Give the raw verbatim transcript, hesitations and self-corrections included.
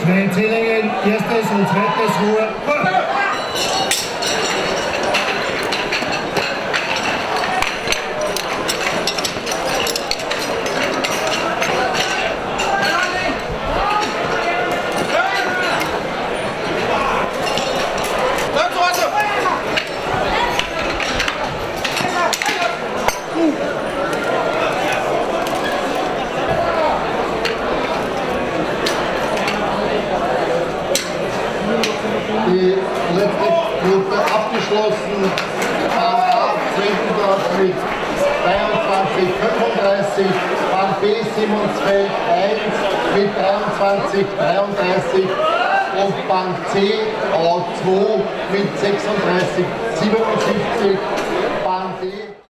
Schwein-Zillingen, erstes und zweites Ruhe. Die letzte Gruppe abgeschlossen, Bahn A, Zwentendorf mit dreiundzwanzig fünfunddreißig, Bahn B, Simonsfeld eins mit dreiundzwanzig dreiunddreißig und Bahn C, A zwei mit sechsunddreißig siebenundsiebzig.